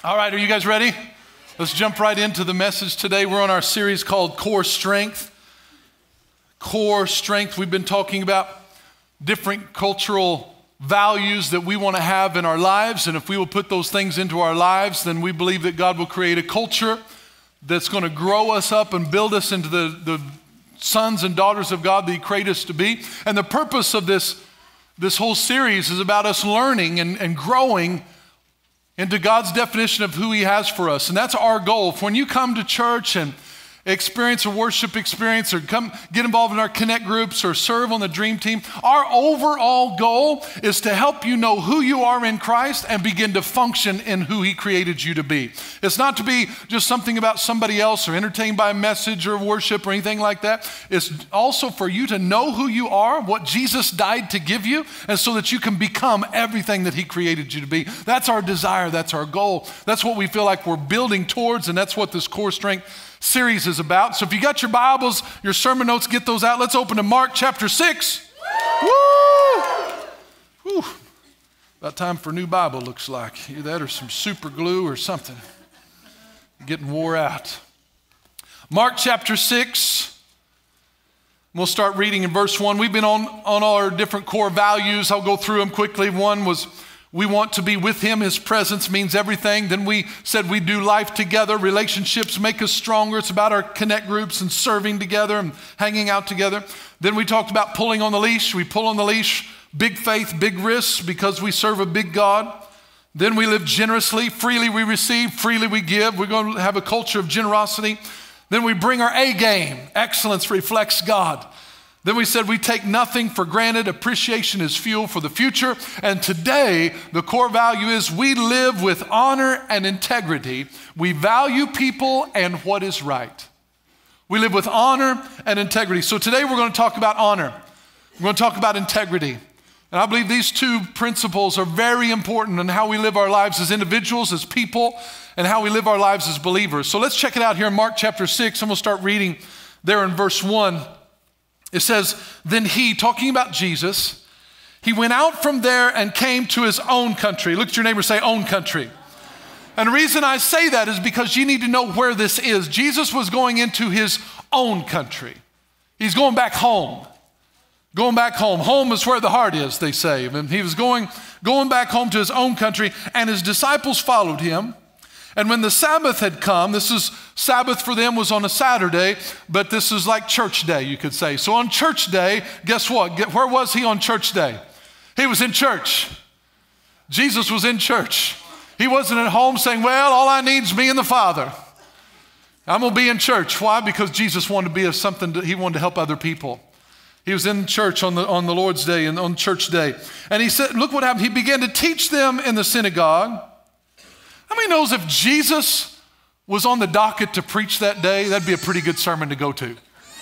All right, are you guys ready? Let's jump right into the message today. We're on our series called Core Strength. Core Strength. We've been talking about different cultural values that we want to have in our lives, and if we will put those things into our lives, then we believe that God will create a culture that's going to grow us up and build us into the sons and daughters of God that He created us to be. And the purpose of this whole series is about us learning and growing into God's definition of who He has for us. And that's our goal. When you come to church and experience a worship experience or come get involved in our connect groups or serve on the dream team, our overall goal is to help you know who you are in Christ and begin to function in who He created you to be. It's not to be just something about somebody else or entertained by a message or worship or anything like that. It's also for you to know who you are, what Jesus died to give you, and so that you can become everything that He created you to be. That's our desire. That's our goal. That's what we feel like we're building towards, and that's what this Core Strength series is about. So if you got your Bibles, your sermon notes, get those out. Let's open to Mark chapter 6. Woo! Woo! About time for a new Bible, looks like. Either that or some super glue or something. Getting wore out. Mark chapter 6. We'll start reading in verse 1. We've been on all our different core values. I'll go through them quickly. One was we want to be with Him. His presence means everything. Then we said we do life together. Relationships make us stronger. It's about our connect groups and serving together and hanging out together. Then we talked about pulling on the leash. We pull on the leash, big faith, big risks, because we serve a big God. Then we live generously. Freely we receive, freely we give. We're going to have a culture of generosity. Then we bring our A game. Excellence reflects God. Then we said we take nothing for granted. Appreciation is fuel for the future. And today, the core value is we live with honor and integrity. We value people and what is right. We live with honor and integrity. So today we're going to talk about honor. We're going to talk about integrity. And I believe these two principles are very important in how we live our lives as individuals, as people, and how we live our lives as believers. So let's check it out here in Mark chapter 6, and we'll start reading there in verse 1. It says, then He, talking about Jesus, He went out from there and came to His own country. Look at your neighbor, say own country. And the reason I say that is because you need to know where this is. Jesus was going into His own country. He's going back home. Going back home. Home is where the heart is, they say. And He was going back home to His own country, and His disciples followed Him. And when the Sabbath had come, Sabbath for them was on a Saturday, but this is like church day, you could say. So on church day, guess what? Where was He on church day? He was in church. Jesus was in church. He wasn't at home saying, well, all I need is me and the Father. I'm going to be in church. Why? Because Jesus wanted to be something, He wanted to help other people. He was in church on the Lord's day and on church day. And He said, look what happened. He began to teach them in the synagogue. How many knows if Jesus was on the docket to preach that day, that'd be a pretty good sermon to go to?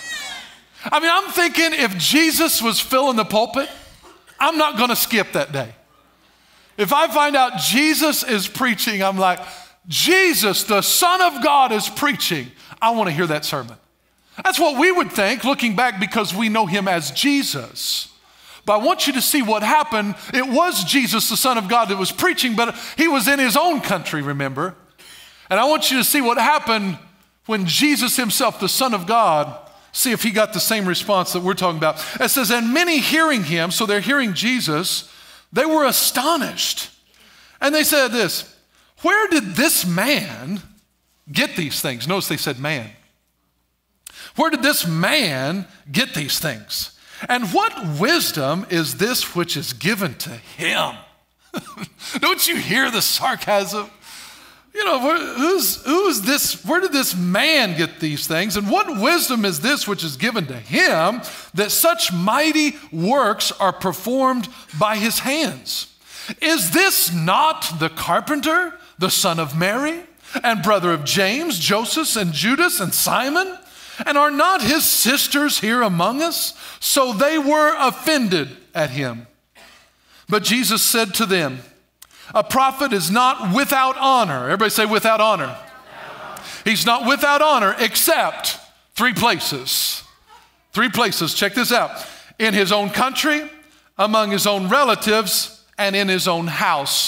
I mean, I'm thinking if Jesus was filling the pulpit, I'm not going to skip that day. If I find out Jesus is preaching, I'm like, Jesus, the Son of God, is preaching. I want to hear that sermon. That's what we would think looking back because we know Him as Jesus. But I want you to see what happened. It was Jesus, the Son of God, that was preaching, but He was in His own country, remember? And I want you to see what happened when Jesus Himself, the Son of God, see if He got the same response that we're talking about. It says, and many hearing Him, so they're hearing Jesus, they were astonished. And they said this, where did this man get these things? Notice they said man. Where did this man get these things? And what wisdom is this which is given to him? Don't you hear the sarcasm? You know, who's this? Where did this man get these things? And what wisdom is this which is given to him that such mighty works are performed by his hands? Is this not the carpenter, the son of Mary, and brother of James, Joseph, and Judas, and Simon? And are not his sisters here among us? So they were offended at him. But Jesus said to them, a prophet is not without honor. Everybody say without honor. He's not without honor except three places. Three places. Check this out. In his own country, among his own relatives, and in his own house.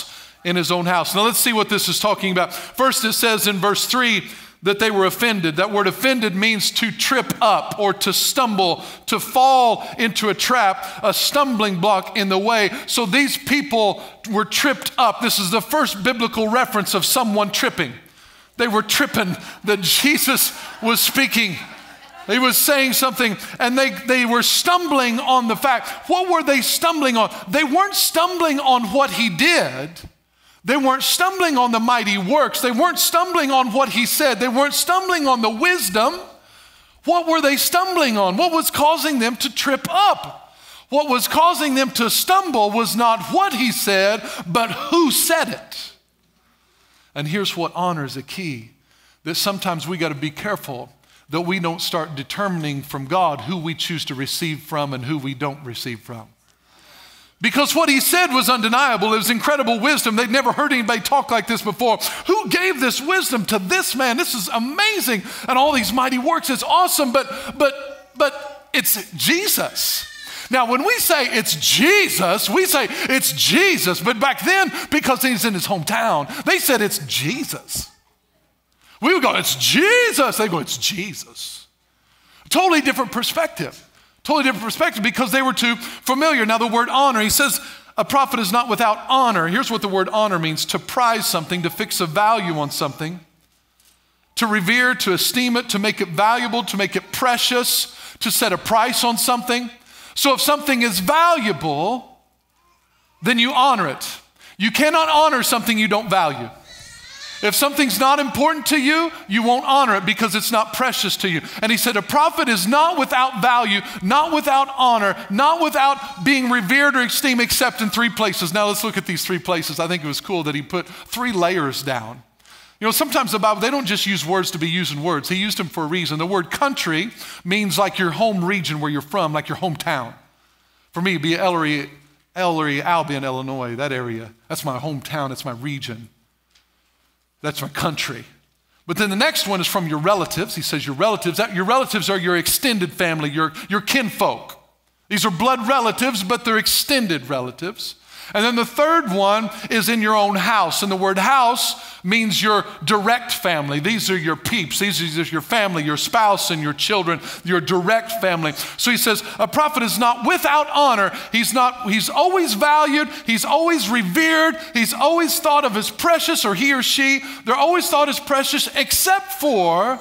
in his own house. Now let's see what this is talking about. First it says in verse 3 that they were offended. That word offended means to trip up or to stumble, to fall into a trap, a stumbling block in the way. So these people were tripped up. This is the first biblical reference of someone tripping. They were tripping that Jesus was speaking. He was saying something, and they were stumbling on the fact. What were they stumbling on? They weren't stumbling on what he did. They weren't stumbling on the mighty works. They weren't stumbling on what he said. They weren't stumbling on the wisdom. What were they stumbling on? What was causing them to trip up? What was causing them to stumble was not what he said, but who said it. And here's what honors a key, that sometimes we got to be careful that we don't start determining from God who we choose to receive from and who we don't receive from. Because what he said was undeniable. It was incredible wisdom. They'd never heard anybody talk like this before. Who gave this wisdom to this man? This is amazing. And all these mighty works, it's awesome, but it's Jesus. Now, when we say it's Jesus, we say it's Jesus. But back then, because he's in his hometown, they said it's Jesus. We would go, it's Jesus. They go, it's Jesus. Totally different perspective. Totally different perspective because they were too familiar. Now the word honor, he says a prophet is not without honor. Here's what the word honor means: to prize something, to fix a value on something, to revere, to esteem it, to make it valuable, to make it precious, to set a price on something. So if something is valuable, then you honor it. You cannot honor something you don't value. If something's not important to you, you won't honor it because it's not precious to you. And he said a prophet is not without value, not without honor, not without being revered or esteemed except in 3 places. Now let's look at these 3 places. I think it was cool that he put 3 layers down. You know, sometimes the Bible, they don't just use words to be using words. He used them for a reason. The word country means like your home region where you're from, like your hometown. For me, it'd be Ellery, Albion, Illinois, that area. That's my hometown, it's my region. That's my country. But then the next one is from your relatives. He says your relatives are your extended family, your kinfolk. These are blood relatives, but they're extended relatives. And then the third one is in your own house. And the word house means your direct family. These are your peeps. These are your family, your spouse and your children, your direct family. So he says a prophet is not without honor. He's always valued. He's always revered. He's always thought of as precious, or he or she, they're always thought as precious, except for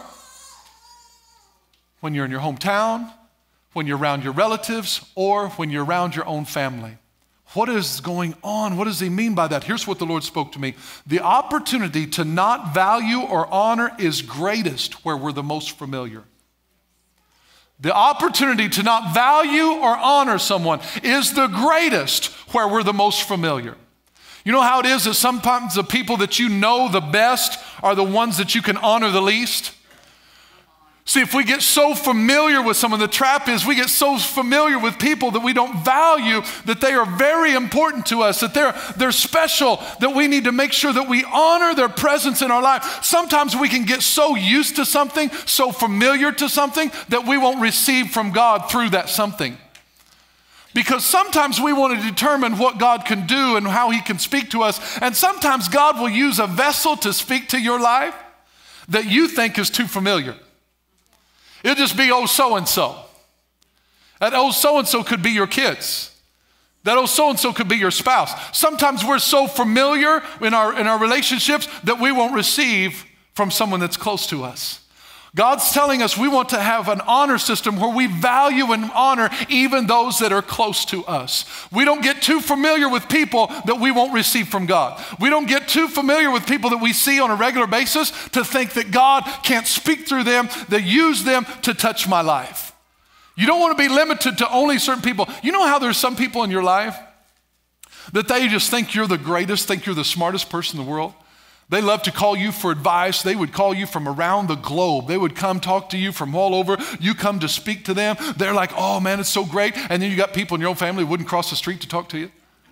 when you're in your hometown, when you're around your relatives, or when you're around your own family. What is going on? What does he mean by that? Here's what the Lord spoke to me. The opportunity to not value or honor is greatest where we're the most familiar. The opportunity to not value or honor someone is the greatest where we're the most familiar. You know how it is that sometimes the people that you know the best are the ones that you can honor the least? See, if we get so familiar with someone, the trap is we get so familiar with people that we don't value that they are very important to us, that they're special, that we need to make sure that we honor their presence in our life. Sometimes we can get so used to something, so familiar to something, that we won't receive from God through that something. Because sometimes we want to determine what God can do and how he can speak to us, and sometimes God will use a vessel to speak to your life that you think is too familiar. It'll just be, oh, so-and-so. That oh, so-and-so could be your kids. That oh, so-and-so could be your spouse. Sometimes we're so familiar in our relationships that we won't receive from someone that's close to us. God's telling us we want to have an honor system where we value and honor even those that are close to us. We don't get too familiar with people that we won't receive from God. We don't get too familiar with people that we see on a regular basis to think that God can't speak through them, that use them to touch my life. You don't want to be limited to only certain people. You know how there's some people in your life that they just think you're the greatest, think you're the smartest person in the world? They love to call you for advice. They would call you from around the globe. They would come talk to you from all over. You come to speak to them. They're like, oh man, it's so great. And then you got people in your own family who wouldn't cross the street to talk to you.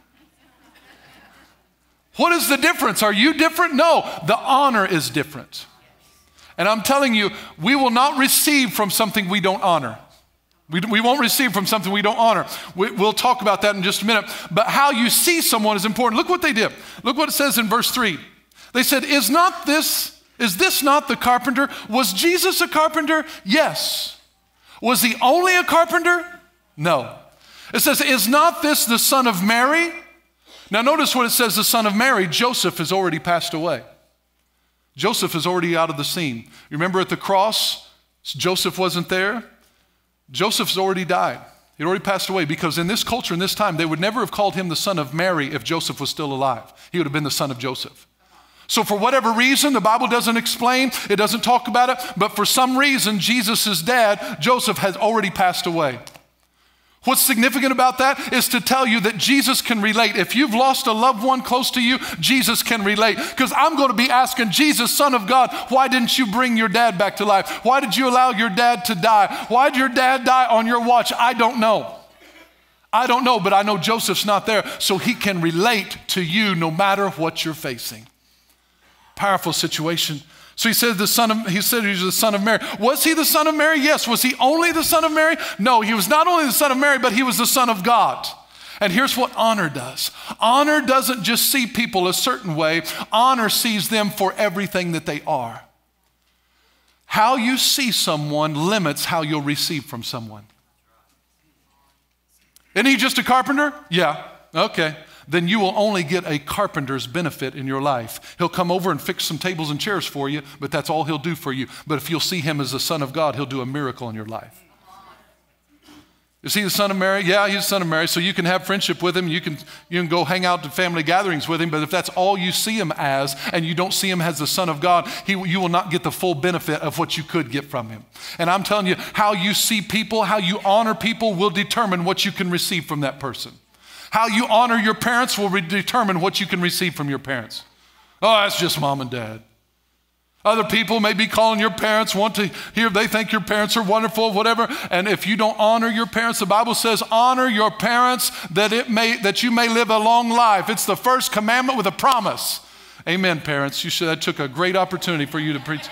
What is the difference? Are you different? No, the honor is different. And I'm telling you, we will not receive from something we don't honor. We won't receive from something we don't honor. We'll talk about that in just a minute. But how you see someone is important. Look what they did. Look what it says in verse 3. They said, is this not the carpenter? Was Jesus a carpenter? Yes. Was he only a carpenter? No. It says, is not this the son of Mary? Now notice what it says, the son of Mary. Joseph has already passed away. Joseph is already out of the scene. You remember at the cross, Joseph wasn't there. Joseph's already died. He'd already passed away, because in this culture, in this time, they would never have called him the son of Mary if Joseph was still alive. He would have been the son of Joseph. So for whatever reason, the Bible doesn't explain, it doesn't talk about it, but for some reason, Jesus' dad, Joseph, has already passed away. What's significant about that is to tell you that Jesus can relate. If you've lost a loved one close to you, Jesus can relate. Because I'm going to be asking Jesus, Son of God, why didn't you bring your dad back to life? Why did you allow your dad to die? Why did your dad die on your watch? I don't know. I don't know, but I know Joseph's not there, so he can relate to you no matter what you're facing. Powerful situation. So he said he was the son of Mary. Was he the son of Mary? Yes. Was he only the son of Mary? No, he was not only the son of Mary, but he was the son of God. And here's what honor does. Honor doesn't just see people a certain way. Honor sees them for everything that they are. How you see someone limits how you'll receive from someone. Isn't he just a carpenter? Yeah. Okay. Then you will only get a carpenter's benefit in your life. He'll come over and fix some tables and chairs for you, but that's all he'll do for you. But if you'll see him as the Son of God, he'll do a miracle in your life. Is he the son of Mary? Yeah, he's the son of Mary. So you can have friendship with him. You can go hang out to family gatherings with him. But if that's all you see him as, and you don't see him as the Son of God, you will not get the full benefit of what you could get from him. And I'm telling you, how you see people, how you honor people will determine what you can receive from that person. How you honor your parents will determine what you can receive from your parents. Oh, that's just mom and dad. Other people may be calling your parents, want to hear, they think your parents are wonderful, whatever. And if you don't honor your parents, the Bible says, honor your parents that you may live a long life. It's the first commandment with a promise. Amen, parents. That took a great opportunity for you to preach.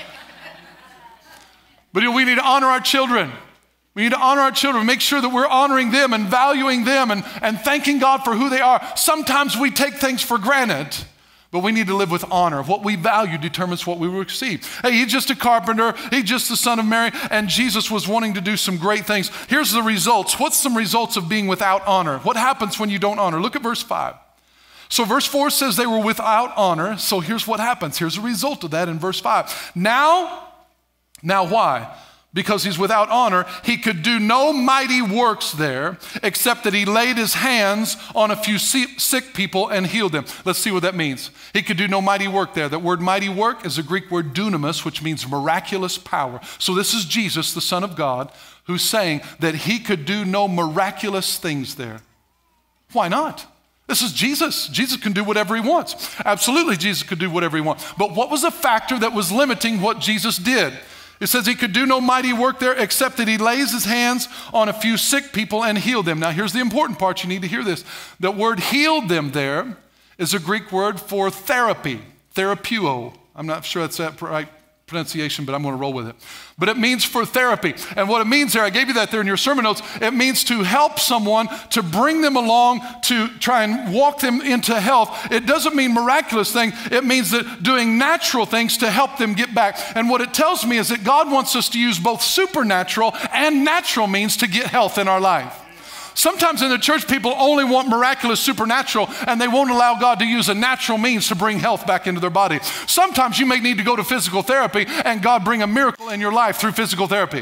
But we need to honor our children. We need to honor our children, make sure that we're honoring them and valuing them and thanking God for who they are. Sometimes we take things for granted, but we need to live with honor. What we value determines what we will receive. Hey, he's just a carpenter. He's just the son of Mary, and Jesus was wanting to do some great things. Here's the results. What's some results of being without honor? What happens when you don't honor? Look at verse 5. So verse 4 says they were without honor. So here's what happens. Here's a result of that in verse 5. Now why? Because he's without honor, he could do no mighty works there, except that he laid his hands on a few sick people and healed them. Let's see what that means. He could do no mighty work there. That word mighty work is a Greek word dunamis, which means miraculous power. So this is Jesus, the Son of God, who's saying that he could do no miraculous things there. Why not? This is Jesus. Jesus can do whatever he wants. Absolutely, Jesus could do whatever he wants. But what was a factor that was limiting what Jesus did? It says he could do no mighty work there except that he lays his hands on a few sick people and healed them. Now here's the important part. You need to hear this. The word healed them there is a Greek word for therapy, therapeuo. I'm not sure that's that right pronunciation, but I'm going to roll with it. But it means for therapy. And what it means there, I gave you that there in your sermon notes, it means to help someone, to bring them along, to try and walk them into health. It doesn't mean miraculous things. It means that doing natural things to help them get back. And what it tells me is that God wants us to use both supernatural and natural means to get health in our life. Sometimes in the church, people only want miraculous supernatural, and they won't allow God to use a natural means to bring health back into their body. Sometimes you may need to go to physical therapy, and God bring a miracle in your life through physical therapy.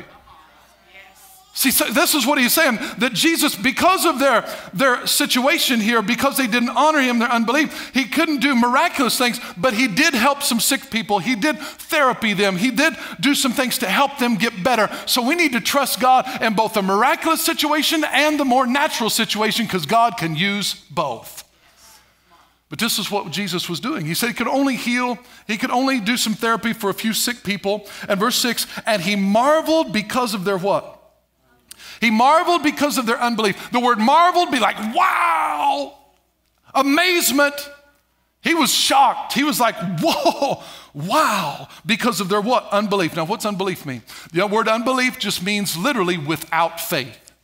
See, this is what he's saying, that Jesus, because of their situation here, because they didn't honor him, their unbelief, he couldn't do miraculous things, but he did help some sick people. He did therapy them. He did do some things to help them get better. So we need to trust God in both the miraculous situation and the more natural situation, because God can use both. But this is what Jesus was doing. He said he could only heal, he could only do some therapy for a few sick people. And verse 6, and he marveled because of their what? He marveled because of their unbelief. The word marveled be like, wow, amazement. He was shocked. He was like, whoa, wow, because of their what? Unbelief. Now, what's unbelief mean? The word unbelief just means literally without faith.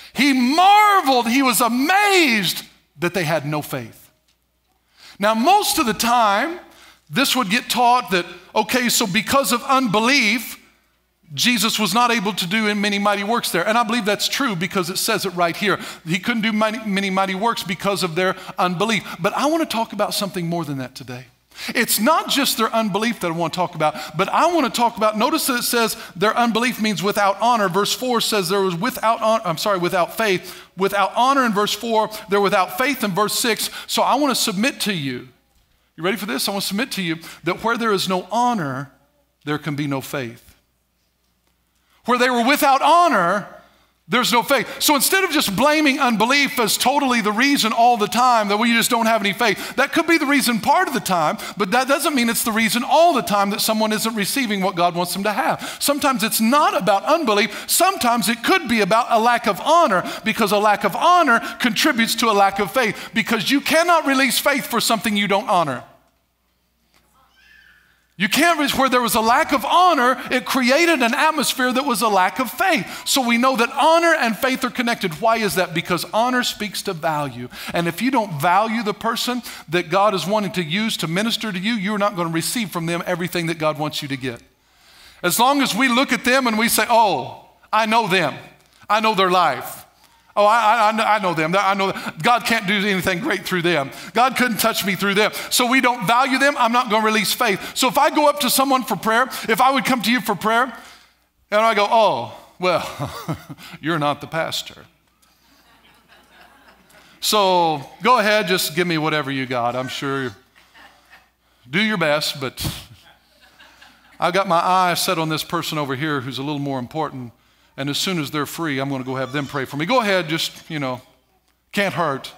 He marveled, he was amazed that they had no faith. Now, most of the time, this would get taught that, okay, so because of unbelief, Jesus was not able to do many mighty works there. And I believe that's true because it says it right here. He couldn't do many mighty works because of their unbelief. But I want to talk about something more than that today. It's not just their unbelief that I want to talk about, but I want to talk about, notice that it says their unbelief means without honor. Verse 4 says there was without faith. Without honor in verse 4, they're without faith in verse 6. So I want to submit to you. You ready for this? I want to submit to you that where there is no honor, there can be no faith. Where they were without honor, there's no faith. So instead of just blaming unbelief as totally the reason all the time that we just don't have any faith, that could be the reason part of the time, but that doesn't mean it's the reason all the time that someone isn't receiving what God wants them to have. Sometimes it's not about unbelief. Sometimes it could be about a lack of honor, because a lack of honor contributes to a lack of faith, because you cannot release faith for something you don't honor. You can't reach where there was a lack of honor, it created an atmosphere that was a lack of faith. So we know that honor and faith are connected. Why is that? Because honor speaks to value. And if you don't value the person that God is wanting to use to minister to you, you're not going to receive from them everything that God wants you to get. As long as we look at them and we say, oh, I know them. I know their life. Oh, I know them. I know them. God can't do anything great through them. God couldn't touch me through them. So we don't value them. I'm not going to release faith. So if I go up to someone for prayer, if I would come to you for prayer, and I go, oh, well, you're not the pastor. So go ahead, just give me whatever you got. I'm sure. Do your best, but I've got my eye set on this person over here who's a little more important. And as soon as they're free, I'm going to go have them pray for me. Go ahead, just, can't hurt.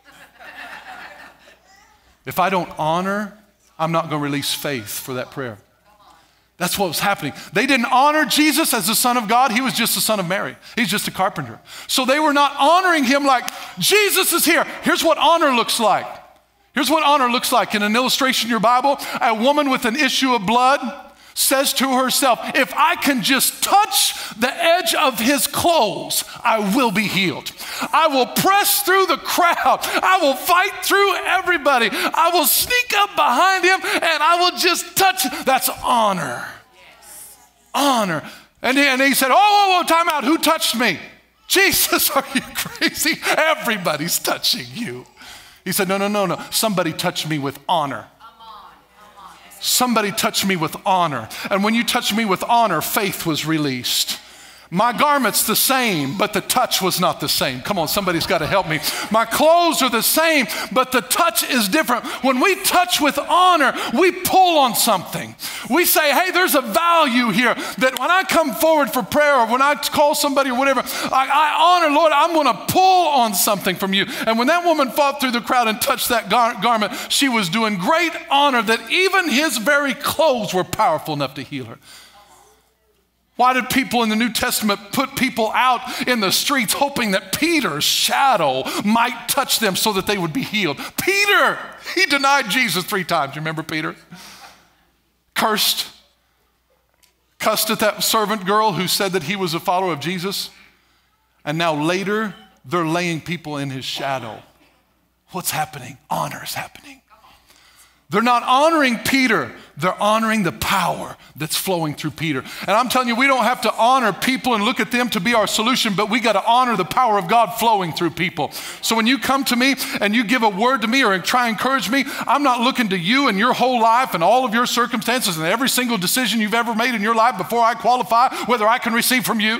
If I don't honor, I'm not going to release faith for that prayer. That's what was happening. They didn't honor Jesus as the Son of God. He was just the son of Mary. He's just a carpenter. So they were not honoring him like, Jesus is here. Here's what honor looks like. Here's what honor looks like. In an illustration in your Bible, a woman with an issue of blood says to herself, if I can just touch the edge of his clothes, I will be healed. I will press through the crowd. I will fight through everybody. I will sneak up behind him and I will just touch. That's honor. Yes. Honor. And he said, oh, time out. Who touched me? Jesus, are you crazy? Everybody's touching you. He said, no. Somebody touched me with honor. Somebody touched me with honor. And when you touched me with honor, faith was released. My garment's the same, but the touch was not the same. Come on, somebody's got to help me. My clothes are the same, but the touch is different. When we touch with honor, we pull on something. We say, hey, there's a value here that when I come forward for prayer or when I call somebody or whatever, I honor, Lord, I'm going to pull on something from you. And when that woman fought through the crowd and touched that garment, she was doing great honor that even his very clothes were powerful enough to heal her. Why did people in the New Testament put people out in the streets hoping that Peter's shadow might touch them so that they would be healed? Peter, he denied Jesus 3 times. You remember Peter? Cussed at that servant girl who said that he was a follower of Jesus. And now later, they're laying people in his shadow. What's happening? Honor is happening. They're not honoring Peter. They're honoring the power that's flowing through Peter. And I'm telling you, we don't have to honor people and look at them to be our solution, but we got to honor the power of God flowing through people. So when you come to me and you give a word to me or try and encourage me, I'm not looking to you and your whole life and all of your circumstances and every single decision you've ever made in your life before I qualify whether I can receive from you.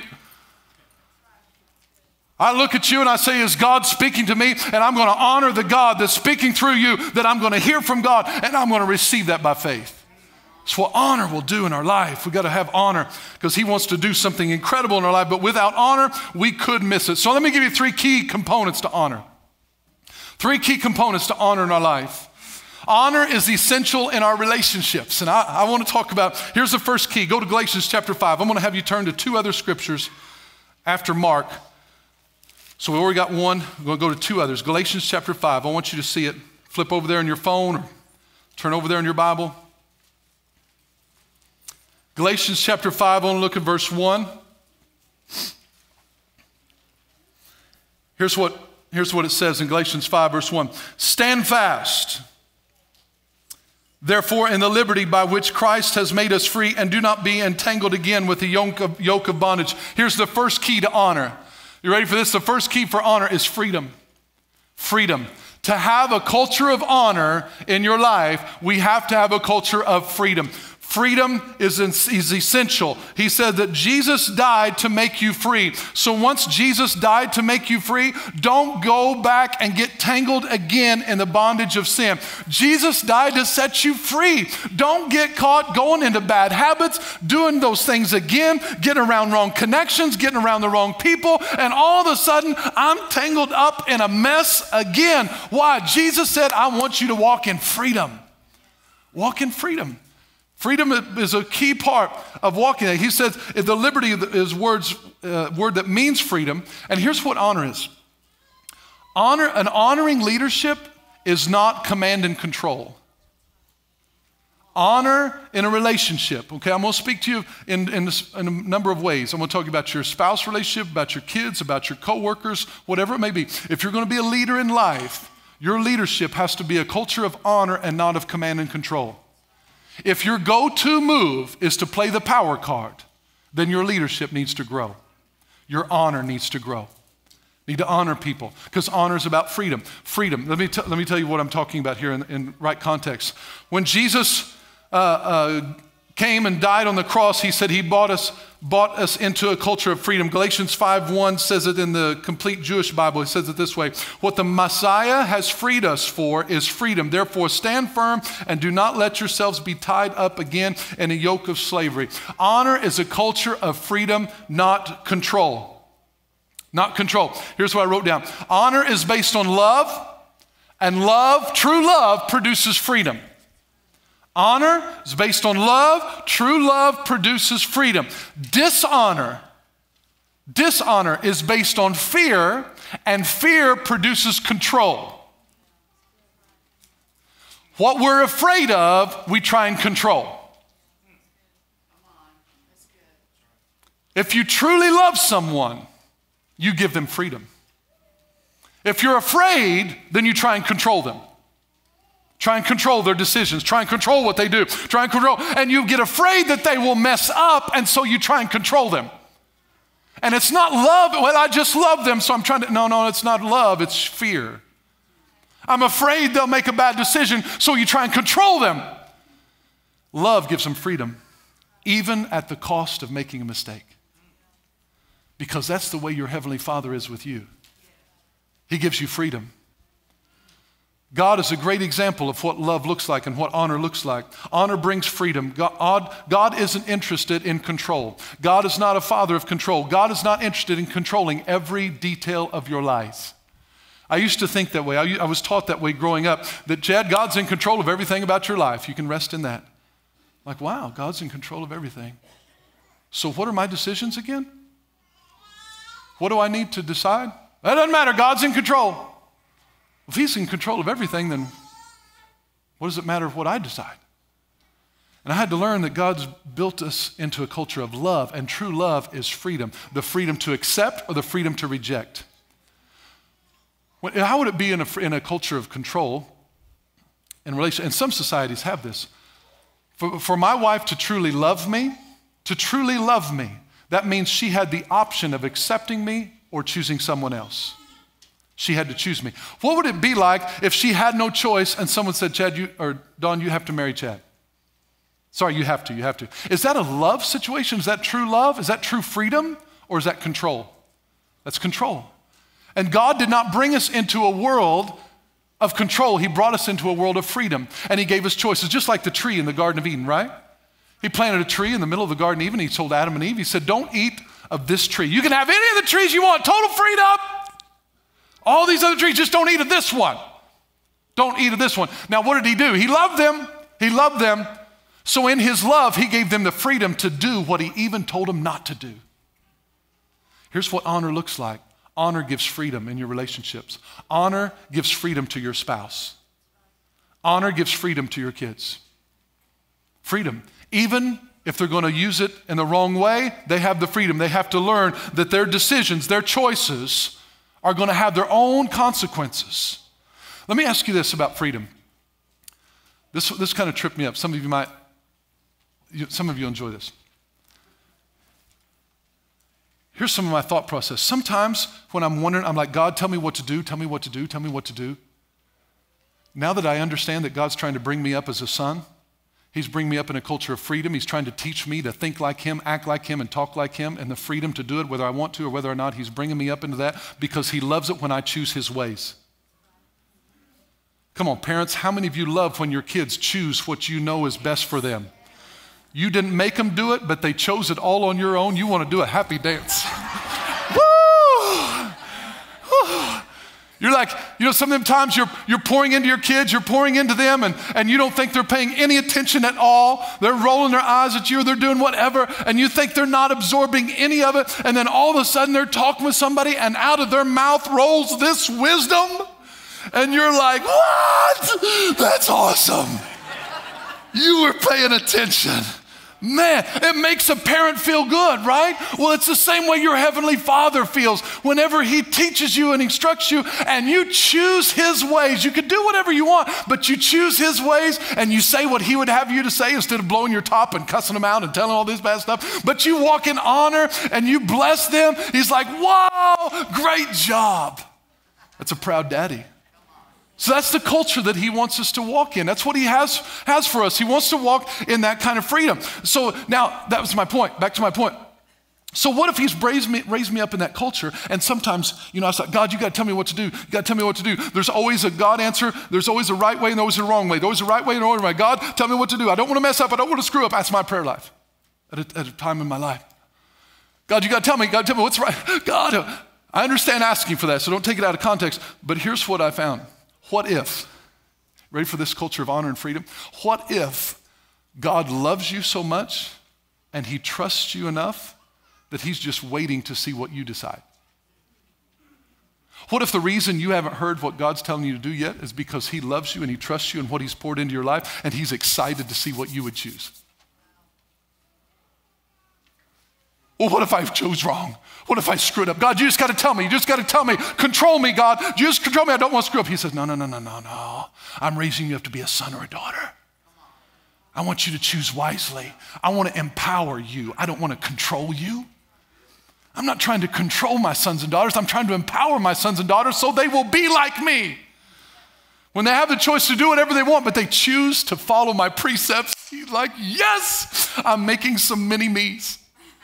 I look at you and I say, is God speaking to me? And I'm going to honor the God that's speaking through you, that I'm going to hear from God, and I'm going to receive that by faith. It's what honor will do in our life. We've got to have honor because he wants to do something incredible in our life, but without honor, we could miss it. So let me give you 3 key components to honor. 3 key components to honor in our life. Honor is essential in our relationships. And I want to talk about, here's the first key. Go to Galatians chapter 5. I'm going to have you turn to 2 other scriptures after Mark. So we already got one. We're going to go to 2 others. Galatians chapter 5. I want you to see it. Flip over there on your phone or turn over there in your Bible. Galatians chapter 5, I want to look at verse 1. Here's what it says in Galatians 5, verse 1. Stand fast, therefore, in the liberty by which Christ has made us free, and do not be entangled again with the yoke of bondage. Here's the first key to honor. You ready for this? The first key for honor is freedom. Freedom. To have a culture of honor in your life, we have to have a culture of freedom. Freedom is essential. He said that Jesus died to make you free. So once Jesus died to make you free, don't go back and get tangled again in the bondage of sin. Jesus died to set you free. Don't get caught going into bad habits, doing those things again, getting around wrong connections, getting around the wrong people, and all of a sudden, I'm tangled up in a mess again. Why? Jesus said, I want you to walk in freedom. Walk in freedom. Freedom is a key part of walking. He says the liberty is word that means freedom. And here's what honor is. An honoring leadership is not command and control. Honor in a relationship. Okay, I'm going to speak to you in a number of ways. I'm going to talk about your spouse relationship, about your kids, about your coworkers, whatever it may be. If you're going to be a leader in life, your leadership has to be a culture of honor and not of command and control. If your go-to move is to play the power card, then your leadership needs to grow. Your honor needs to grow. You need to honor people because honor is about freedom. Freedom. Let me tell you what I'm talking about here in right context. When Jesus came and died on the cross, he said he bought us into a culture of freedom. Galatians 5:1 says it in the complete Jewish Bible. It says it this way: what the Messiah has freed us for is freedom. Therefore, stand firm and do not let yourselves be tied up again in a yoke of slavery. Honor is a culture of freedom, not control. Not control. Here's what I wrote down. Honor is based on love, and love, true love, produces freedom. Honor is based on love. True love produces freedom. Dishonor is based on fear, and fear produces control. What we're afraid of, we try and control. If you truly love someone, you give them freedom. If you're afraid, then you try and control them. Try and control their decisions. Try and control what they do. Try and control. And you get afraid that they will mess up, and so you try and control them. And it's not love. Well, I just love them, so I'm trying to. No, it's not love. It's fear. I'm afraid they'll make a bad decision, so you try and control them. Love gives them freedom, even at the cost of making a mistake. Because that's the way your Heavenly Father is with you. He gives you freedom. God is a great example of what love looks like and what honor looks like. Honor brings freedom. God isn't interested in control. God is not a father of control. God is not interested in controlling every detail of your life. I used to think that way. I was taught that way growing up, that Chad, God's in control of everything about your life. You can rest in that. Like, wow, God's in control of everything. So what are my decisions again? What do I need to decide? That doesn't matter. God's in control. If he's in control of everything, then what does it matter what I decide? And I had to learn that God's built us into a culture of love, and true love is freedom. The freedom to accept or the freedom to reject. How would it be in a culture of control in relation? And some societies have this. For my wife to truly love me, that means she had the option of accepting me or choosing someone else. She had to choose me. What would it be like if she had no choice and someone said, Chad, or Dawn, you have to marry Chad? Sorry, you have to. Is that a love situation? Is that true love? Is that true freedom? Or is that control? That's control. And God did not bring us into a world of control. He brought us into a world of freedom. And he gave us choices, just like the tree in the Garden of Eden, right? He planted a tree in the middle of the Garden of Eden. He told Adam and Eve, he said, don't eat of this tree. You can have any of the trees you want, total freedom. All these other trees, just don't eat of this one. Don't eat of this one. Now, what did he do? He loved them. He loved them. So in his love, he gave them the freedom to do what he even told them not to do. Here's what honor looks like. Honor gives freedom in your relationships. Honor gives freedom to your spouse. Honor gives freedom to your kids. Freedom. Even if they're going to use it in the wrong way, they have the freedom. They have to learn that their decisions, their choices are going to have their own consequences. Let me ask you this about freedom. This kind of tripped me up. Some of you enjoy this. Here's some of my thought process. Sometimes when I'm wondering, I'm like, God, tell me what to do, tell me what to do, tell me what to do. Now that I understand that God's trying to bring me up as a son, He's bringing me up in a culture of freedom. He's trying to teach me to think like Him, act like Him, and talk like Him, and the freedom to do it whether I want to or whether or not. He's bringing me up into that because He loves it when I choose His ways. Come on, parents, how many of you love when your kids choose what you know is best for them? You didn't make them do it, but they chose it all on your own. You want to do a happy dance. Woo! Woo! You're like, sometimes you're pouring into your kids, you're pouring into them, and you don't think they're paying any attention at all. They're rolling their eyes at you, or they're doing whatever, and you think they're not absorbing any of it, and then all of a sudden they're talking with somebody, and out of their mouth rolls this wisdom, and you're like, what? That's awesome. You were paying attention. Man, it makes a parent feel good, right? Well, it's the same way your Heavenly Father feels whenever He teaches you and instructs you and you choose His ways. You can do whatever you want, but you choose His ways and you say what He would have you to say instead of blowing your top and cussing them out and telling all this bad stuff. But you walk in honor and you bless them. He's like, wow, great job. That's a proud daddy. So that's the culture that He wants us to walk in. That's what He has for us. He wants to walk in that kind of freedom. So now, that was my point. Back to my point. So what if He's raised me up in that culture, and sometimes, I was like, God, you got to tell me what to do. You got to tell me what to do. There's always a God answer. There's always a right way and always a wrong way. There's always a right way and a wrong way. God, tell me what to do. I don't want to mess up. I don't want to screw up. That's my prayer life at a time in my life. God, you got to tell me. God, tell me what's right. God, I understand asking for that, so don't take it out of context. But here's what I found. What if, ready for this culture of honor and freedom? What if God loves you so much and He trusts you enough that He's just waiting to see what you decide? What if the reason you haven't heard what God's telling you to do yet is because He loves you and He trusts you and what He's poured into your life and He's excited to see what you would choose? Well, what if I chose wrong? What if I screwed up? God, you just got to tell me. You just got to tell me. Control me, God. You just control me. I don't want to screw up. He says, no. I'm raising you up to be a son or a daughter. I want you to choose wisely. I want to empower you. I don't want to control you. I'm not trying to control my sons and daughters. I'm trying to empower my sons and daughters so they will be like me. When they have the choice to do whatever they want, but they choose to follow my precepts, He's like, yes, I'm making some mini-me's.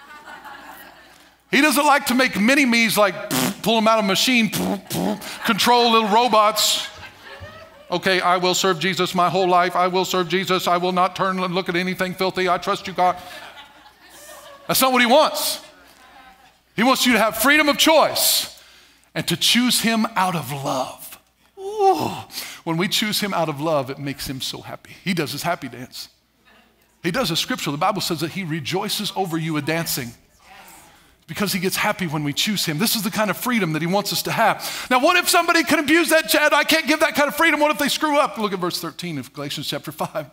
He doesn't like to make mini-me's like pull them out of a machine, control little robots. Okay, I will serve Jesus my whole life. I will serve Jesus. I will not turn and look at anything filthy. I trust you, God. That's not what He wants. He wants you to have freedom of choice and to choose Him out of love. Ooh. When we choose Him out of love, it makes Him so happy. He does His happy dance. He does a scripture. The Bible says that He rejoices over you with dancing. Because He gets happy when we choose Him. This is the kind of freedom that He wants us to have. Now, what if somebody can abuse that, Chad? I can't give that kind of freedom. What if they screw up? Look at verse 13 of Galatians chapter 5.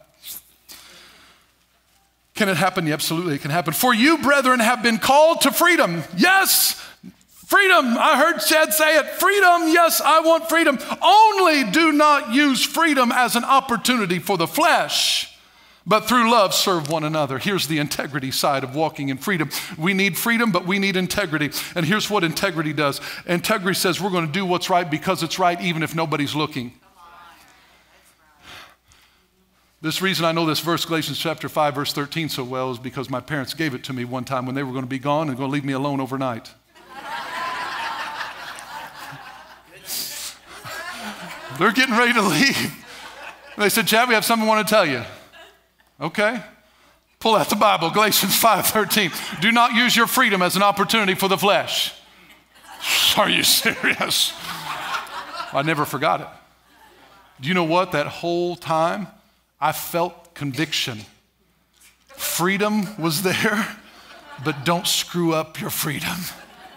Can it happen? Yeah, absolutely, it can happen. For you, brethren, have been called to freedom. Yes, freedom. I heard Chad say it. Freedom, yes, I want freedom. Only do not use freedom as an opportunity for the flesh, but through love, serve one another. Here's the integrity side of walking in freedom. We need freedom, but we need integrity. And here's what integrity does. Integrity says we're going to do what's right because it's right, even if nobody's looking. This reason I know this verse, Galatians chapter 5, verse 13 so well is because my parents gave it to me one time when they were going to be gone and going to leave me alone overnight. They're getting ready to leave. They said, Chad, we have something we want to tell you. Okay, pull out the Bible, Galatians 5:13. Do not use your freedom as an opportunity for the flesh. Are you serious? I never forgot it. Do you know what? That whole time, I felt conviction. Freedom was there, but don't screw up your freedom.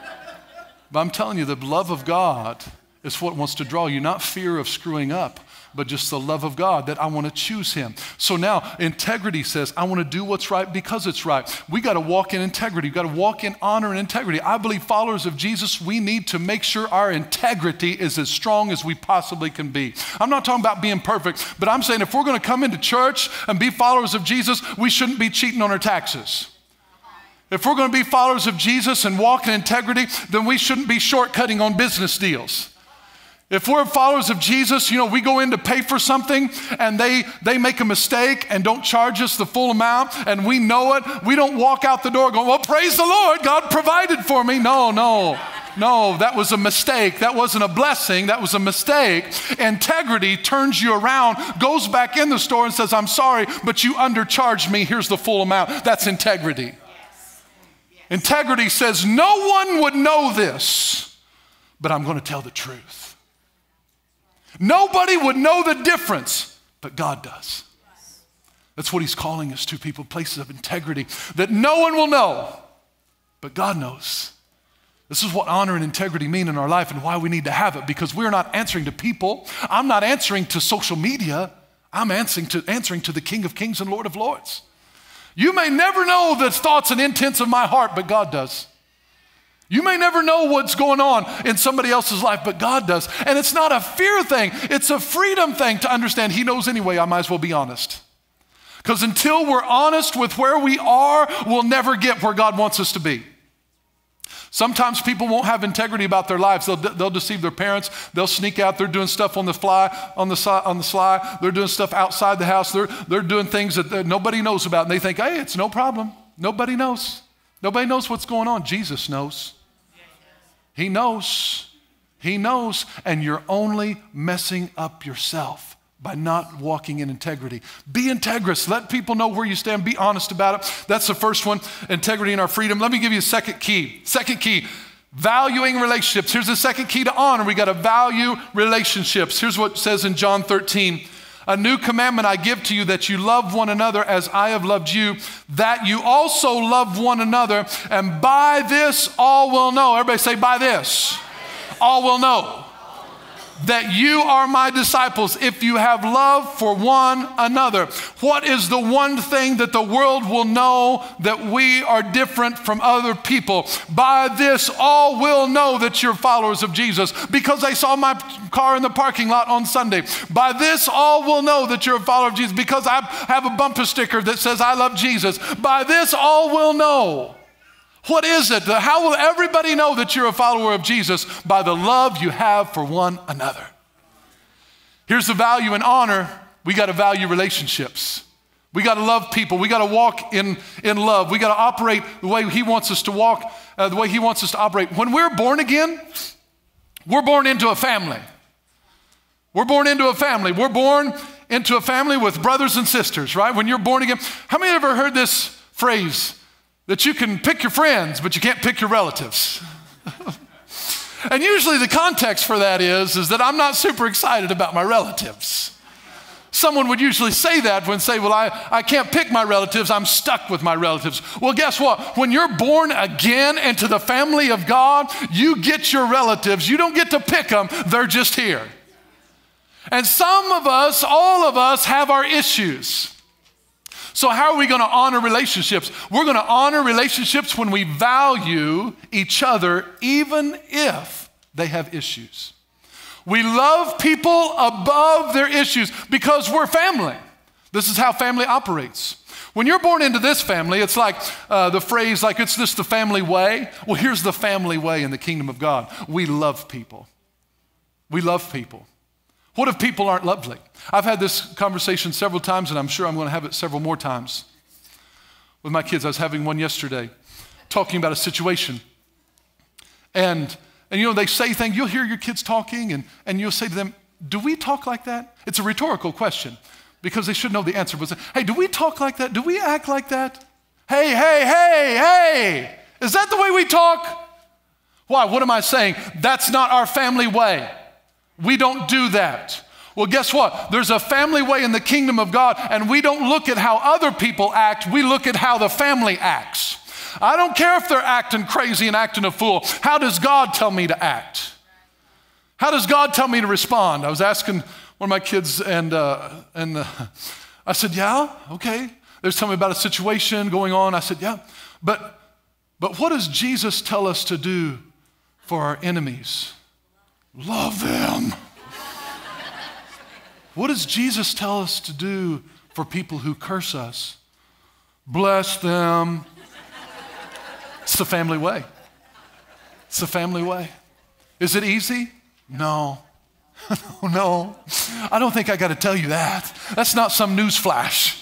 But I'm telling you, the love of God is what wants to draw you, not fear of screwing up, but just the love of God that I want to choose him. So now integrity says, I want to do what's right because it's right. We got to walk in integrity. We got to walk in honor and integrity. I believe followers of Jesus, we need to make sure our integrity is as strong as we possibly can be. I'm not talking about being perfect, but I'm saying if we're going to come into church and be followers of Jesus, we shouldn't be cheating on our taxes. If we're going to be followers of Jesus and walk in integrity, then we shouldn't be shortcutting on business deals. If we're followers of Jesus, we go in to pay for something and they make a mistake and don't charge us the full amount and we know it, we don't walk out the door going, well, praise the Lord, God provided for me. No, that was a mistake. That wasn't a blessing, that was a mistake. Integrity turns you around, goes back in the store and says, I'm sorry, but you undercharged me, here's the full amount. That's integrity. Integrity says, no one would know this, but I'm going to tell the truth. Nobody would know the difference, but God does. That's what he's calling us to, people, places of integrity that no one will know, but God knows. This is what honor and integrity mean in our life and why we need to have it, because we're not answering to people. I'm not answering to social media. I'm answering to the King of Kings and Lord of Lords. You may never know the thoughts and intents of my heart, but God does. You may never know what's going on in somebody else's life, but God does. And it's not a fear thing. It's a freedom thing to understand he knows anyway. I might as well be honest. Because until we're honest with where we are, we'll never get where God wants us to be. Sometimes people won't have integrity about their lives. They'll deceive their parents. They'll sneak out. They're doing stuff on the sly. They're doing stuff outside the house. They're doing things that nobody knows about. And they think, hey, it's no problem. Nobody knows. Nobody knows what's going on. Jesus knows. He knows. He knows. And you're only messing up yourself by not walking in integrity. Be integrous. Let people know where you stand. Be honest about it. That's the first one, integrity and our freedom. Let me give you a second key. Second key, valuing relationships. Here's the second key to honor. We got to value relationships. Here's what it says in John 13. A new commandment I give to you, that you love one another as I have loved you, that you also love one another. And by this all will know. Everybody say, by this. All will know that you are my disciples if you have love for one another. What is the one thing that the world will know that we are different from other people? By this all will know that you're followers of Jesus, because they saw my car in the parking lot on Sunday. By this all will know that you're a follower of Jesus, because I have a bumper sticker that says I love Jesus. By this all will know. What is it? How will everybody know that you're a follower of Jesus? By the love you have for one another. Here's the value and honor. We got to value relationships. We got to love people. We got to walk in love. We got to operate the way he wants us to walk, the way he wants us to operate. When we're born again, we're born into a family. We're born into a family. We're born into a family with brothers and sisters, right? When you're born again, how many have ever heard this phrase? That you can pick your friends, but you can't pick your relatives. And usually the context for that is that I'm not super excited about my relatives. Someone would usually say that when say, well, I can't pick my relatives, I'm stuck with my relatives. Well, guess what? When you're born again into the family of God, you get your relatives. You don't get to pick them, they're just here. And some of us, all of us, have our issues. So how are we going to honor relationships? We're going to honor relationships when we value each other, even if they have issues. We love people above their issues because we're family. This is how family operates. When you're born into this family, it's like the phrase, like it's just the family way. Well, here's the family way in the kingdom of God. We love people. We love people. What if people aren't lovely? I've had this conversation several times, and I'm sure I'm going to have it several more times with my kids. I was having one yesterday, talking about a situation. And they say things, you'll hear your kids talking, and you'll say to them, do we talk like that? It's a rhetorical question, because they should know the answer. But say, hey, do we talk like that? Do we act like that? Hey, is that the way we talk? Why? What am I saying? That's not our family way. We don't do that. Well, guess what? There's a family way in the kingdom of God, and we don't look at how other people act. We look at how the family acts. I don't care if they're acting crazy and acting a fool. How does God tell me to act? How does God tell me to respond? I was asking one one of my kids, and I said, yeah, okay. They're telling me about a situation going on. I said, yeah, but what does Jesus tell us to do for our enemies? Love them. What does Jesus tell us to do for people who curse us? Bless them. It's the family way. It's the family way. Is it easy? No. No. I don't think I got to tell you that. That's not some news flash.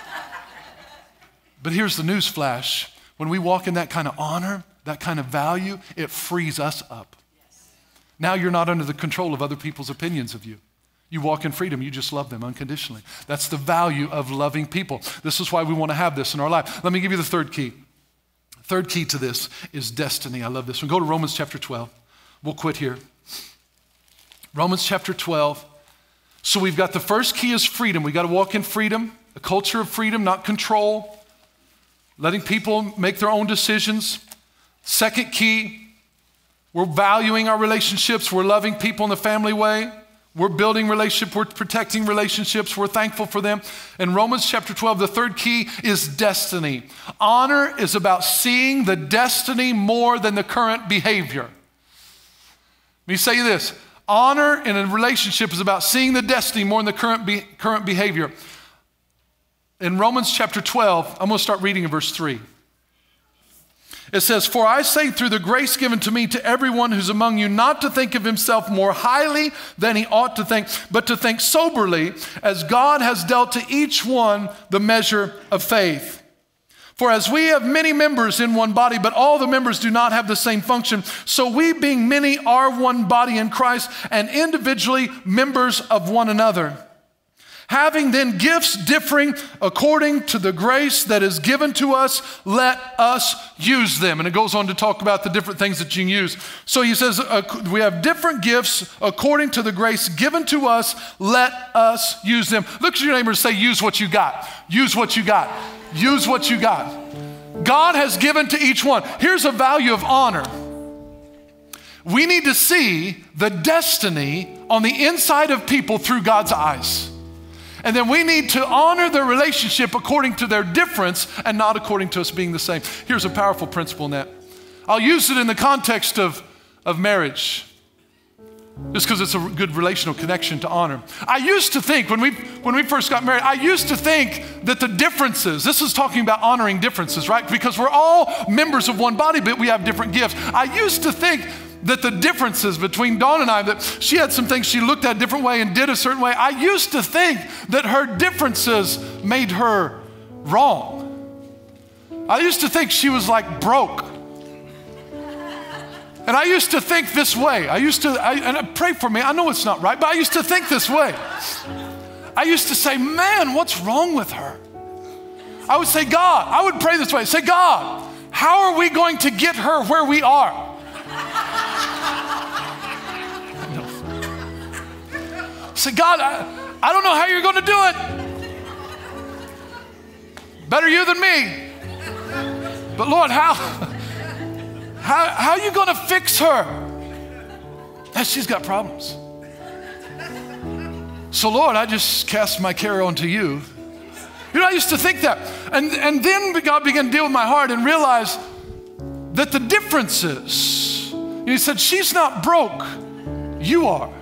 But here's the news flash. When we walk in that kind of honor, that kind of value, it frees us up. Now you're not under the control of other people's opinions of you. You walk in freedom. You just love them unconditionally. That's the value of loving people. This is why we want to have this in our life. Let me give you the third key. Third key to this is destiny. I love this one. Go to Romans chapter 12. We'll quit here. Romans chapter 12. So we've got the first key is freedom. We got to walk in freedom, a culture of freedom, not control, letting people make their own decisions. Second key, we're valuing our relationships. We're loving people in the family way. We're building relationships. We're protecting relationships. We're thankful for them. In Romans chapter 12, the third key is destiny. Honor is about seeing the destiny more than the current behavior. Let me say this. Honor in a relationship is about seeing the destiny more than the current behavior. In Romans chapter 12, I'm going to start reading in verse 3. It says, for I say through the grace given to me to everyone who's among you not to think of himself more highly than he ought to think, but to think soberly as God has dealt to each one the measure of faith. For as we have many members in one body, but all the members do not have the same function, so we being many are one body in Christ and individually members of one another. Having then gifts differing according to the grace that is given to us, let us use them. And it goes on to talk about the different things that you can use. So he says, we have different gifts according to the grace given to us, let us use them. Look at your neighbor and say, use what you got. Use what you got. Use what you got. God has given to each one. Here's a value of honor. We need to see the destiny on the inside of people through God's eyes. And then we need to honor their relationship according to their difference and not according to us being the same. Here's a powerful principle in that. I'll use it in the context of marriage, just because it's a good relational connection to honor. I used to think, when we first got married, I used to think that the differences, this is talking about honoring differences, right? Because we're all members of one body, but we have different gifts. I used to think that the differences between Dawn and I, that she had some things she looked at a different way and did a certain way. I used to think that her differences made her wrong. I used to think she was like broke. And I used to think this way. And pray for me, I know it's not right, but I used to think this way. I used to say, man, what's wrong with her? I would say, God, I would pray this way, say, God, how are we going to get her where we are? Say, God, I don't know how you're going to do it. Better you than me. But Lord, how are you going to fix her? And she's got problems. So Lord, I just cast my care onto you. You know, I used to think that. And then God began to deal with my heart and realize that the differences, he said, she's not broke, you are.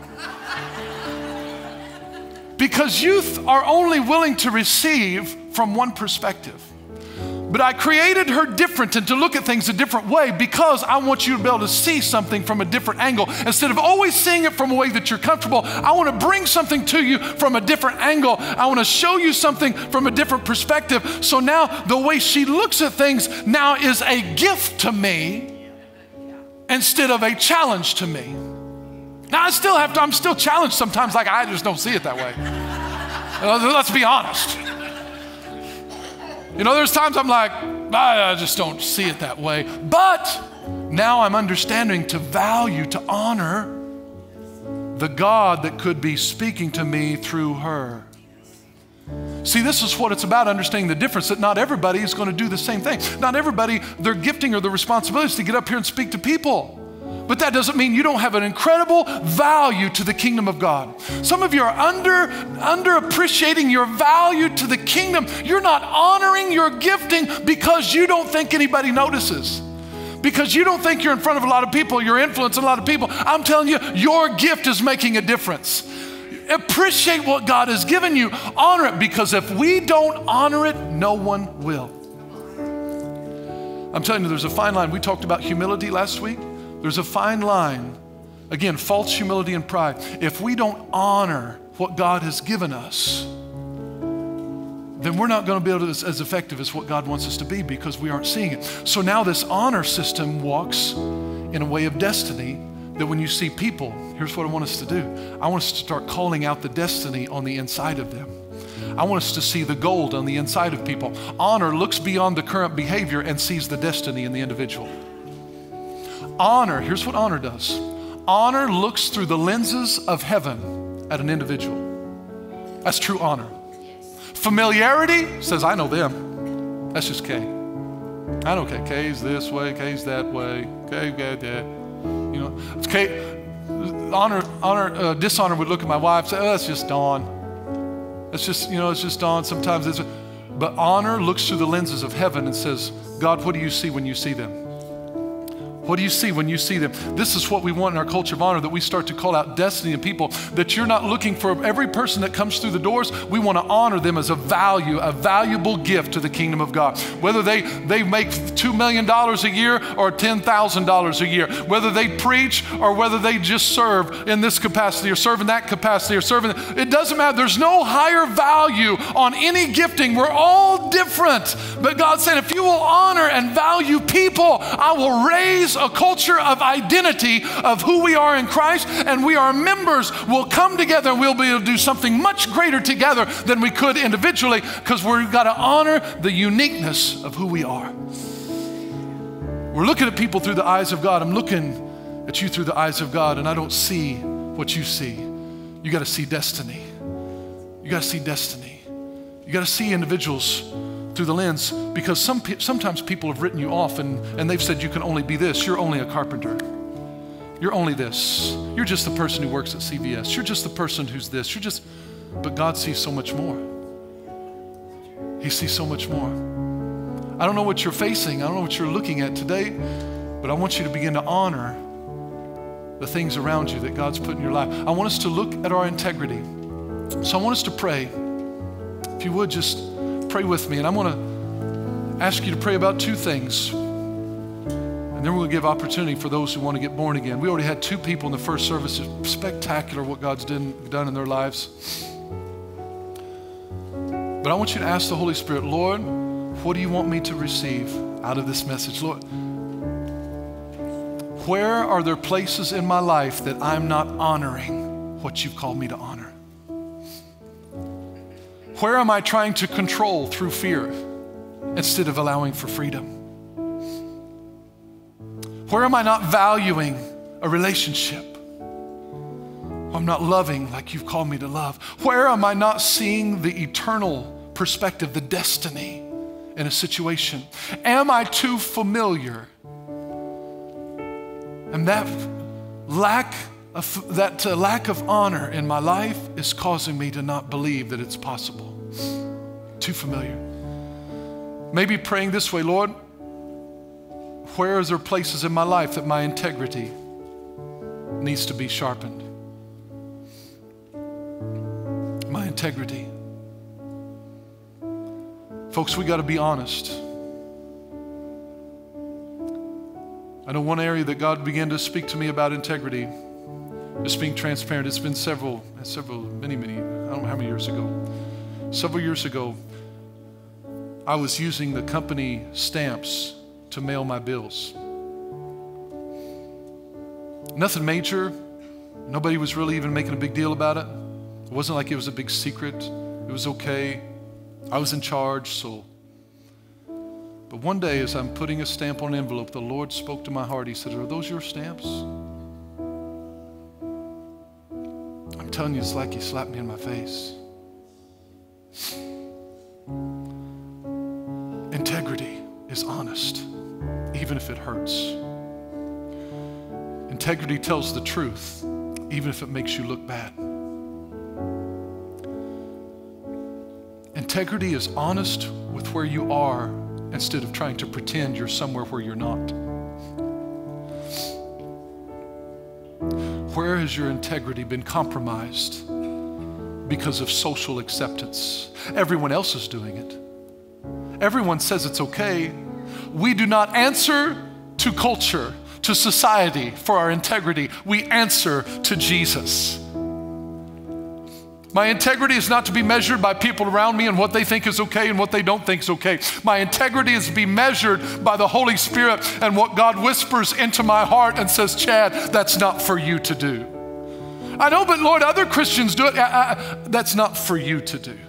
Because you are only willing to receive from one perspective. But I created her different and to look at things a different way because I want you to be able to see something from a different angle. Instead of always seeing it from a way that you're comfortable, I want to bring something to you from a different angle. I want to show you something from a different perspective. So now the way she looks at things now is a gift to me instead of a challenge to me. Now I'm still challenged sometimes, like I just don't see it that way. Let's be honest. You know, there's times I'm like, I just don't see it that way. But now I'm understanding to value, to honor the God that could be speaking to me through her. See, this is what it's about, understanding the difference, that not everybody is going to do the same thing. Not everybody, their gifting or their responsibility is to get up here and speak to people. But that doesn't mean you don't have an incredible value to the kingdom of God. Some of you are underappreciating your value to the kingdom. You're not honoring your gifting because you don't think anybody notices. Because you don't think you're in front of a lot of people, you're influencing a lot of people. I'm telling you, your gift is making a difference. Appreciate what God has given you. Honor it, because if we don't honor it, no one will. I'm telling you, there's a fine line. We talked about humility last week. There's a fine line. Again, false humility and pride. If we don't honor what God has given us, then we're not going to be able to be as effective as what God wants us to be, because we aren't seeing it. So now this honor system walks in a way of destiny, that when you see people, here's what I want us to do. I want us to start calling out the destiny on the inside of them. I want us to see the gold on the inside of people. Honor looks beyond the current behavior and sees the destiny in the individual. Honor, here's what honor does. Honor looks through the lenses of heaven at an individual. That's true honor. Familiarity says, I know them. That's just Kay. I know Kay. Kay's this way, Kay's that way. Kay, that. You know, it's Kay. Dishonor would look at my wife and say, oh, that's just Dawn. It's just, it's just Dawn. Sometimes it's, but honor looks through the lenses of heaven and says, God, what do you see when you see them? What do you see when you see them? This is what we want in our culture of honor, that we start to call out destiny in people, that you're not looking for every person that comes through the doors. We want to honor them as a valuable gift to the kingdom of God. Whether they make $2 million a year or $10,000 a year, whether they preach or whether they just serve in this capacity or serve in that capacity or serve in, it doesn't matter. There's no higher value on any gifting. We're all different. But God said, if you will honor and value people, I will raise a culture of identity of who we are in Christ, and we are members. We'll come together and we'll be able to do something much greater together than we could individually, because we've got to honor the uniqueness of who we are. We're looking at people through the eyes of God. I'm looking at you through the eyes of God, and I don't see what you see. You got to see destiny. You got to see destiny. You got to see individuals through the lens, because sometimes people have written you off and they've said you can only be this. You're only a carpenter. You're only this. You're just the person who works at CVS. You're just the person who's this. But God sees so much more. He sees so much more. I don't know what you're facing. I don't know what you're looking at today, but I want you to begin to honor the things around you that God's put in your life. I want us to look at our integrity. So I want us to pray. If you would, just pray with me, and I'm going to ask you to pray about two things, and then we're going to give opportunity for those who want to get born again. We already had 2 people in the first service. It's spectacular what God's done in their lives. But I want you to ask the Holy Spirit, Lord, what do you want me to receive out of this message? Lord, where are there places in my life that I'm not honoring what you've called me to honor? Where am I trying to control through fear instead of allowing for freedom? Where am I not valuing a relationship? I'm not loving like you've called me to love. Where am I not seeing the eternal perspective, the destiny in a situation? Am I too familiar? And that lack of honor in my life is causing me to not believe that it's possible. Too familiar. Maybe praying this way, Lord, where is there places in my life that my integrity needs to be sharpened? My integrity. Folks, we got to be honest. I know one area that God began to speak to me about integrity, just being transparent. It's been many, I don't know how many years ago. Several years ago, I was using the company stamps to mail my bills. Nothing major. Nobody was really even making a big deal about it. It wasn't like it was a big secret. It was okay. I was in charge, so. But one day, as I'm putting a stamp on an envelope, the Lord spoke to my heart. He said, are those your stamps? I'm telling you, it's like He slapped me in my face. Integrity is honest, even if it hurts. Integrity tells the truth, even if it makes you look bad. Integrity is honest with where you are instead of trying to pretend you're somewhere where you're not. Where has your integrity been compromised because of social acceptance? Everyone else is doing it. Everyone says it's okay. We do not answer to culture, to society for our integrity. We answer to Jesus. My integrity is not to be measured by people around me and what they think is okay and what they don't think is okay. My integrity is to be measured by the Holy Spirit and what God whispers into my heart and says, Chad, that's not for you to do. I know, but Lord, other Christians do it. That's not for you to do.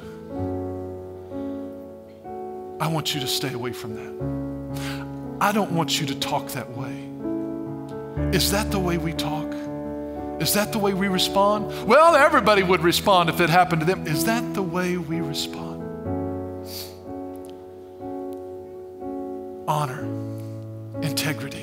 I want you to stay away from that. I don't want you to talk that way. Is that the way we talk? Is that the way we respond? Well, everybody would respond if it happened to them. Is that the way we respond? Honor, integrity.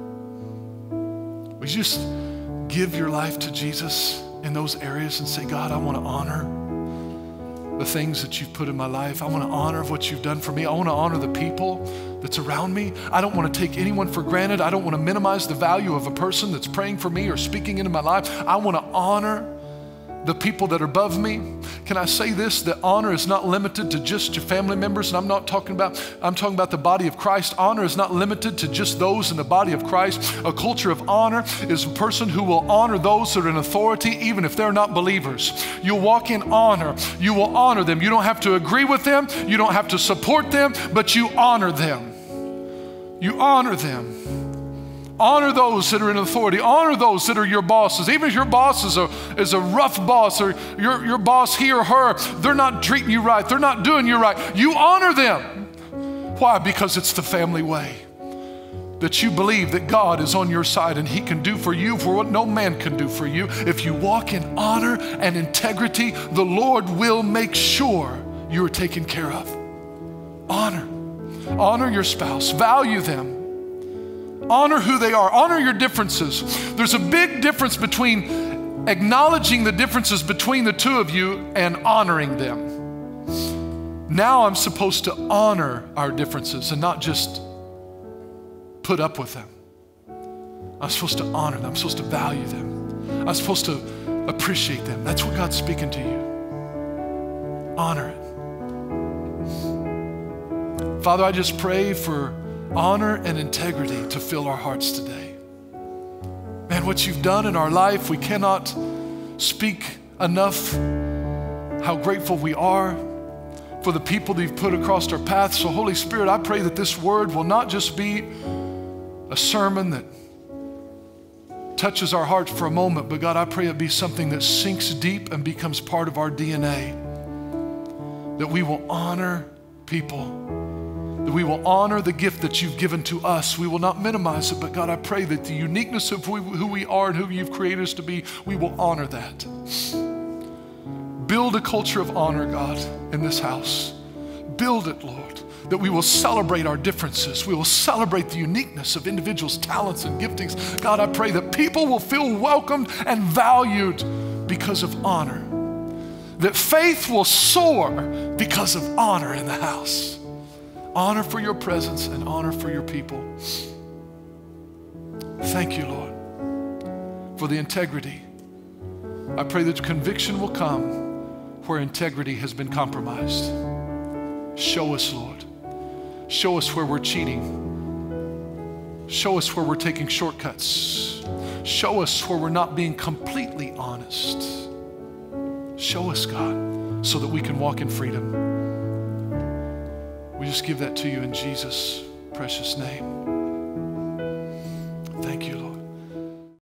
Would you just give your life to Jesus in those areas and say, God, I want to honor the things that you've put in my life. I want to honor what you've done for me. I want to honor the people that's around me. I don't want to take anyone for granted. I don't want to minimize the value of a person that's praying for me or speaking into my life. I want to honor the people that are above me. Can I say this, that honor is not limited to just your family members, and I'm talking about the body of Christ. Honor is not limited to just those in the body of Christ. A culture of honor is a person who will honor those that are in authority, even if they're not believers. You'll walk in honor. You will honor them. You don't have to agree with them. You don't have to support them, but you honor them. You honor them. Honor those that are in authority. Honor those that are your bosses. Even if your boss is a rough boss, or your boss, he or her, they're not treating you right. They're not doing you right. You honor them. Why? Because it's the family way. That you believe that God is on your side and he can do for you for what no man can do for you. If you walk in honor and integrity, the Lord will make sure you are taken care of. Honor. Honor your spouse. Value them. Honor who they are. Honor your differences. There's a big difference between acknowledging the differences between the two of you and honoring them. Now I'm supposed to honor our differences and not just put up with them. I'm supposed to honor them. I'm supposed to value them. I'm supposed to appreciate them. That's what God's speaking to you. Honor it. Father, I just pray for honor and integrity to fill our hearts today. Man, what you've done in our life, we cannot speak enough how grateful we are for the people that you've put across our path. So Holy Spirit, I pray that this word will not just be a sermon that touches our hearts for a moment, but God, I pray it be something that sinks deep and becomes part of our DNA, that we will honor people, that we will honor the gift that you've given to us. We will not minimize it, but God, I pray that the uniqueness of who we are and who you've created us to be, we will honor that. Build a culture of honor, God, in this house. Build it, Lord, that we will celebrate our differences. We will celebrate the uniqueness of individuals' talents and giftings. God, I pray that people will feel welcomed and valued because of honor. That faith will soar because of honor in the house. Honor for your presence and honor for your people. Thank you, Lord, for the integrity. I pray that conviction will come where integrity has been compromised. Show us, Lord. Show us where we're cheating. Show us where we're taking shortcuts. Show us where we're not being completely honest. Show us, God, so that we can walk in freedom. We just give that to you in Jesus' precious name.